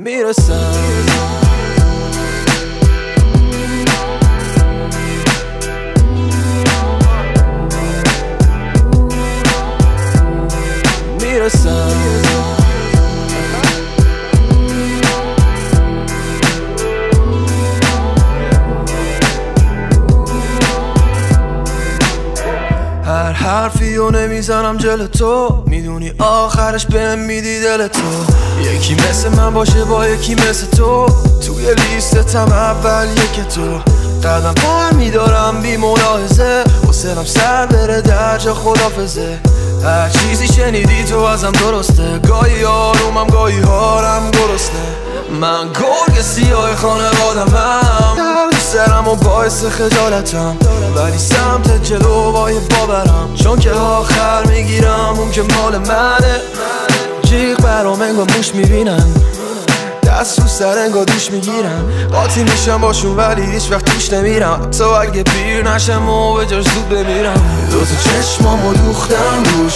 میرسم. هر حرفیو نمیزنم جل تو، میدونی آخرش بهم میدی دل تو. یکی مثل من باشه با یکی مثل تو، توی لیستم اول یک تو. قدم بر میدارم بی ملاحظه، حوصلم سر بره در جا خدافظه. هر چیزی شنیدی تو ازم درسته، گاهی آرومم گاهی حالم گرسنه. من گرگ سیاه خانوادمم، درد سرم و باعث خجالتم، ولی سمت جلو با یه باورم، چون که آخر میگیرم اون که مال منه. جیغ برام انگار موش میبینن، دست رو سر انگار دوش میگیرم، قاطی میشم باشون ولی هیچ وقت توش نمیرم. تو اگه پیر نشم و به جاش زود بمیرم. دو تا چشمامو دوختم روش،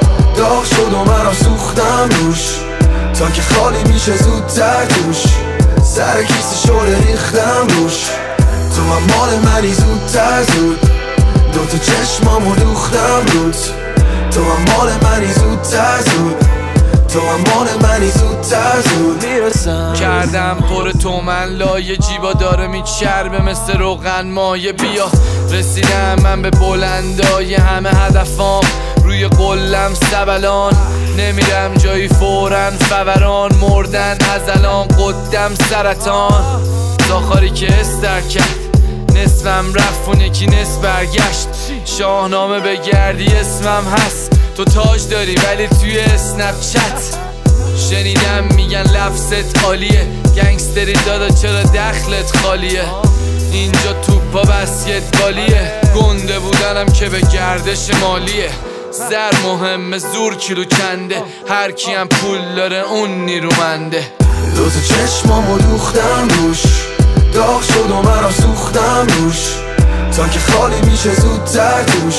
داغ شد و منم سوختم روش، تا که خالی میشه زودتر توش. سر کیسه شده ریختم روش، تو هم مال منی زودتر زود. دو تا چشمامو دوختم روت، تو هم مال منی زودتر زود. تو هم مال منی زودتر زود میرسم. کردم پر تو من لایه، جیبا داره میچربه مثل روغن مایه. بیا رسیدم من به بلندای همه هدفام، روی قلم سبلان نمیرم جایی فورن فوران. مردن از الان قدم سرطان، زاخاری که استر کرد نصفم رفت و یکی نصف برگشت. شاهنامه بگردی اسمم هست، تو تاج داری ولی توی اسنپ چت. شنیدم میگن لفظت عالیه، گنگستری دادا چرا دخلت خالیه. اینجا توپا بسکتبالیه، گنده بودنم که به گردش مالیه. زر مهمه زور کیلو کنده، هر کیم پول داره اون نیرومنده. دو تا چشمامو دوختم روش، داغ شد و منم سوختم روش، تا که خالی میشه زودتر توش.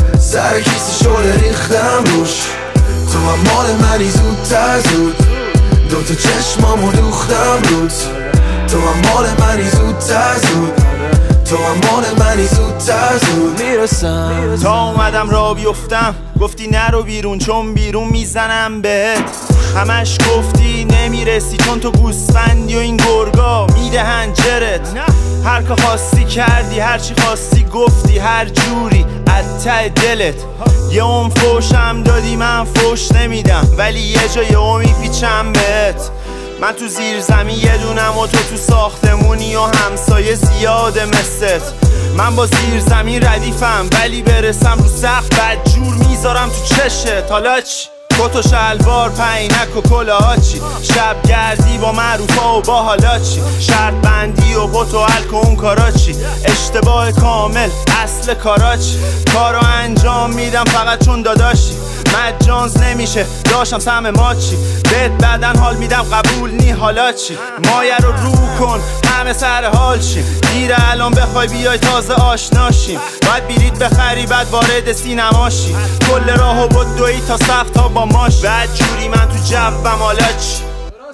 سر کیسه شده ریختم روش، تو هم مال منی زودتر زود. دو تا چشمامو دوختم روت، تو هم مال منی زودتر زود. تو هم مال منی زودتر زود میرسم. تا اومدم را بیفتم گفتی نرو بیرون چون بیرون میزنم بهت. همش گفتی نمیرسی چون تو گوسفندی و این گرگا میدهن جرت. هر که خواستی کردی، هر چی خواستی گفتی، هر جوری از ته دلت. یه اون فوشم دادی من فوش نمیدم، ولی یه جا یه اون میپیچم بهت. من تو زیر زمین یه دونم و تو ساختمونی و همسایه زیاده مثلت. من با زیر زمین ردیفم ولی برسم رو سقف بدجور میذارم تو چشت. حالا چی؟ کت و شلوار پینک و کلاه چی؟ شب گردی با معروفا و با حالا چی؟ شرط بندی و بوت و الک و اون کارا چی؟ اشتباه کامل اصل کارا چی؟ کارو انجام میدم فقط چون داداشی. مجانز نمیشه داشتم سهم ما چی؟ بهت بعدن حال میدم قبول نی حالا چی؟ مایه رو کن همه سر حال چی؟ دیره الان بخوای بیای تازه آشناشیم. باید بلیط بخری بعد وارد سینما شی، کل راهو بدوی تا سقف تا با ماش. بعد جوری من تو جوم حالا چی؟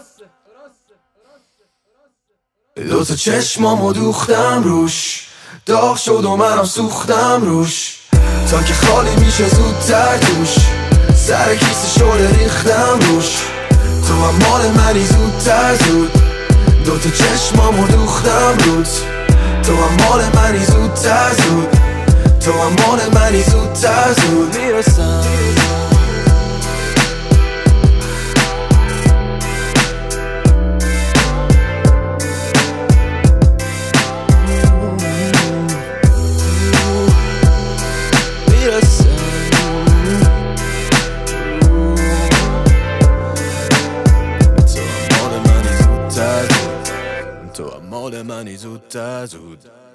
دو تا چشمامو دوختم روش، داغ شد و منم سوختم روش، تا که خالی میشه زودتر توش. سر کیسه شده ریختم روش، تو هم مال منی زودتر زود. دو تا چشمامو دوختم روت، تو هم مال منی زودتر زود. تو هم مال منی زودتر زود میرسم. تو هم مال منی زودتر زود.